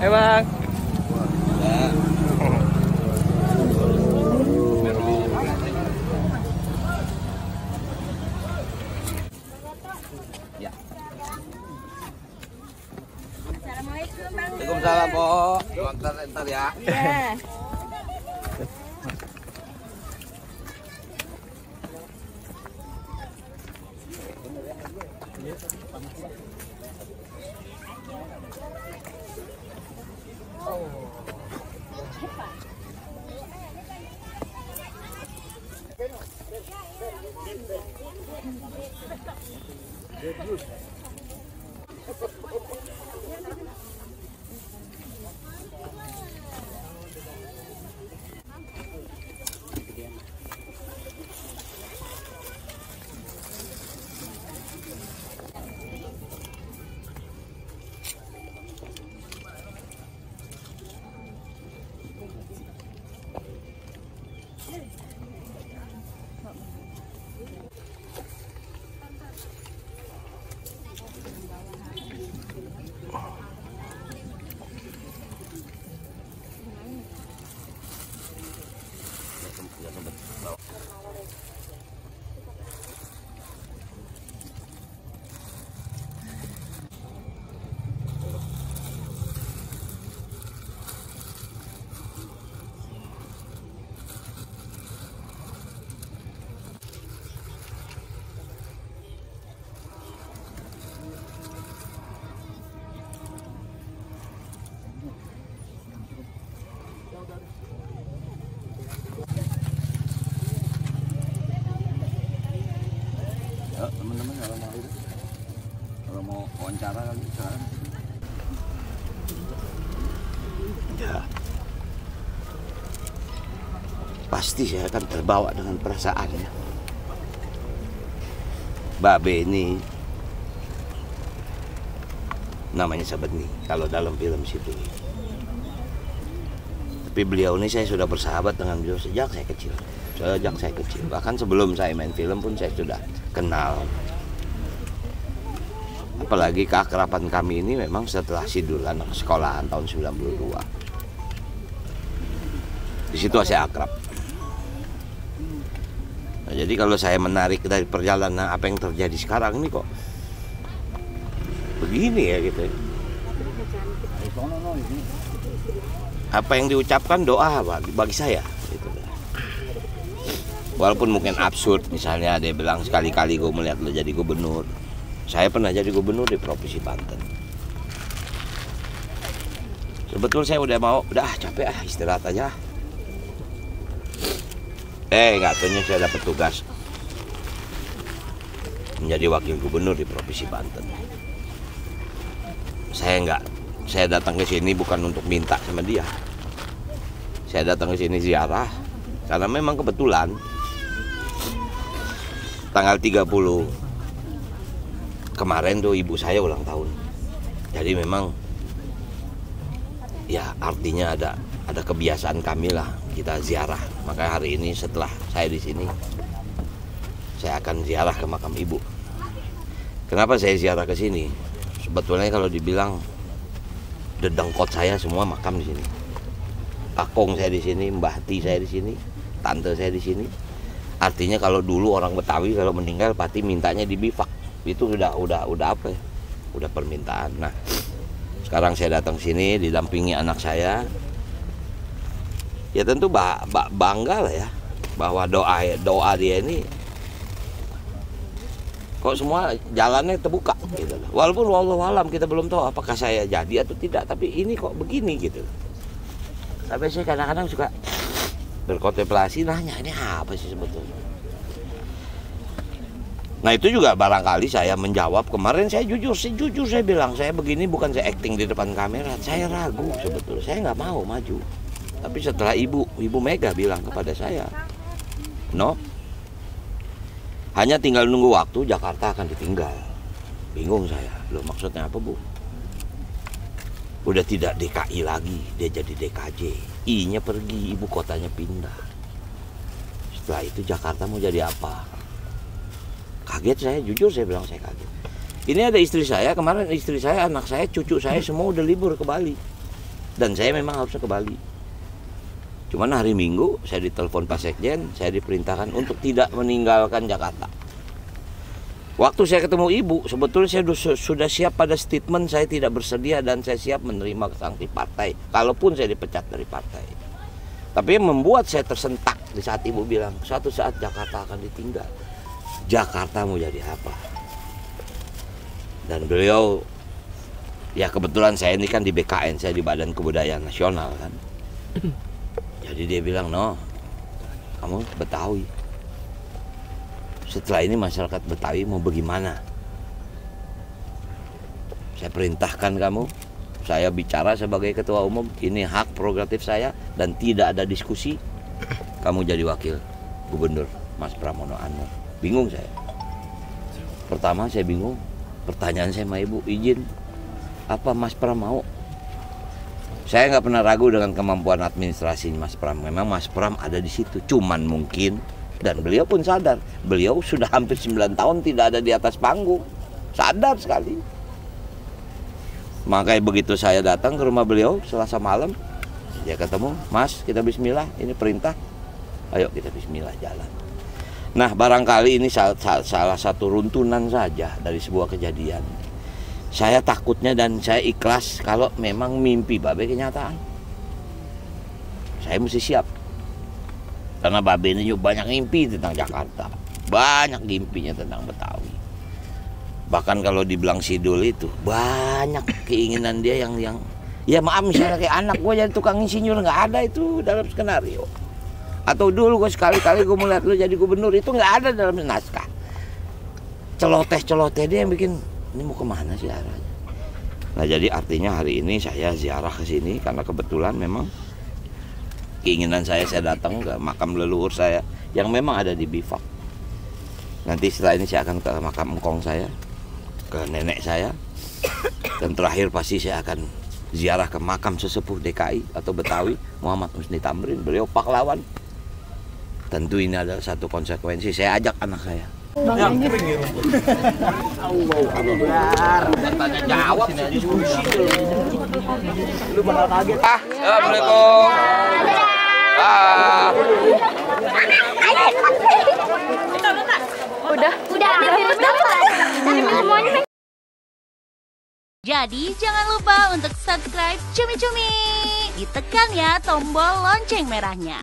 Bang. Ya. Assalamualaikum Bang. Waalaikumsalam, Po. Ntar ya. Iya. Ya, teman-teman kalau mau wawancara kali sekarang. Ya, pasti saya akan terbawa dengan perasaannya. Mbak B ini namanya Sabeni kalau dalam film situ. Tapi beliau ini saya sudah bersahabat dengan beliau sejak saya kecil. Bahkan sebelum saya main film pun saya sudah kenal. Apalagi keakraban kami ini memang setelah Sidul anak sekolahan tahun 92. Di situ saya akrab. Nah, jadi kalau saya menarik dari perjalanan apa yang terjadi sekarang ini kok begini ya gitu. Apa yang diucapkan doa bagi saya gitu. Walaupun mungkin absurd, misalnya dia bilang sekali-kali gue melihat lo jadi gubernur. Saya pernah jadi gubernur di Provinsi Banten. Sebetulnya saya udah capek istirahat aja. Nggak tahunya saya dapat tugas menjadi wakil gubernur di Provinsi Banten. Saya datang ke sini bukan untuk minta sama dia. Saya datang ke sini ziarah karena memang kebetulan tanggal 30 kemarin tuh ibu saya ulang tahun. Jadi memang ya artinya ada kebiasaan kami lah kita ziarah. Maka hari ini setelah saya di sini saya akan ziarah ke makam ibu. Kenapa saya ziarah ke sini? Sebetulnya kalau dibilang dedengkot saya semua makam di sini. Kakong saya di sini, Mbah Ti saya di sini, tante saya di sini. Artinya kalau dulu orang Betawi kalau meninggal pasti mintanya di bifak. Itu udah apa ya? Udah permintaan. Nah, sekarang saya datang sini didampingi anak saya. Ya tentu bangga lah ya bahwa doa dia ini kok semua jalannya terbuka gitu. Walaupun wallahualam kita belum tahu apakah saya jadi atau tidak, tapi ini kok begini gitu. Sampai saya kadang-kadang suka berkontemplasi nanya ini apa sih sebetulnya. Nah itu juga barangkali saya menjawab kemarin saya jujur saya bilang saya begini bukan saya acting di depan kamera, saya ragu sebetulnya, saya nggak mau maju. Tapi setelah Ibu Mega bilang kepada saya, no, hanya tinggal nunggu waktu Jakarta akan ditinggal. Bingung saya, loh maksudnya apa Bu? Udah tidak DKI lagi, dia jadi DKJ. I-nya pergi, ibu kotanya pindah. Setelah itu Jakarta mau jadi apa? Kaget saya, jujur saya bilang saya kaget. Ini ada istri saya, kemarin istri saya, anak saya, cucu saya semua udah libur ke Bali. Dan saya memang harusnya ke Bali. Cuman hari Minggu saya ditelepon Pak Sekjen, saya diperintahkan untuk tidak meninggalkan Jakarta. Waktu saya ketemu ibu, sebetulnya saya sudah siap pada statement saya tidak bersedia dan saya siap menerima sanksi partai, kalaupun saya dipecat dari partai. Tapi yang membuat saya tersentak di saat ibu bilang, suatu saat Jakarta akan ditinggal. Jakarta mau jadi apa? Dan beliau, ya kebetulan saya ini kan di BKN, saya di Badan Kebudayaan Nasional kan. Jadi dia bilang, no, kamu Betawi. Setelah ini masyarakat Betawi mau bagaimana? Saya perintahkan kamu, saya bicara sebagai ketua umum, ini hak prerogatif saya dan tidak ada diskusi. Kamu jadi wakil gubernur, Mas Pramono Anung. Bingung saya. Pertama saya bingung, pertanyaan saya sama ibu, izin, apa Mas Pram mau? Saya nggak pernah ragu dengan kemampuan administrasi Mas Pram. Memang Mas Pram ada di situ. Cuman mungkin, dan beliau pun sadar, beliau sudah hampir 9 tahun tidak ada di atas panggung. Sadar sekali. Makanya begitu saya datang ke rumah beliau Selasa malam, dia ketemu, Mas kita bismillah, ini perintah. Ayo kita bismillah jalan. Nah barangkali ini salah satu runtunan saja dari sebuah kejadian. Saya takutnya dan saya ikhlas kalau memang mimpi Babe kenyataan. Saya mesti siap. Karena Babe ini juga banyak mimpi tentang Jakarta. Banyak mimpinya tentang Betawi. Bahkan kalau dibilang Sidul itu banyak keinginan dia yang ya maaf misalnya kayak anak gue jadi tukang insinyur, nggak ada itu dalam skenario. Atau dulu gue sekali-kali gue melihat lu jadi gubernur, itu nggak ada dalam naskah. Celoteh dia yang bikin ini mau kemana sih arahnya. Nah jadi artinya hari ini saya ziarah ke sini karena kebetulan memang keinginan saya datang ke makam leluhur saya yang memang ada di Bifak. Nanti setelah ini saya akan ke makam engkong saya, ke nenek saya, dan terakhir pasti saya akan ziarah ke makam sesepuh DKI atau Betawi, Muhammad Husni Tamrin. Beliau pahlawan. Tentu ini adalah satu konsekuensi. Saya ajak anak saya. Bang Anjir. Tanya jawab sini diskusi. Lu bakal kaget. Assalamualaikum. Udah virus dapat. Semuanya. Jadi jangan lupa untuk subscribe Cumi Cumi. Ditekan ya tombol lonceng merahnya.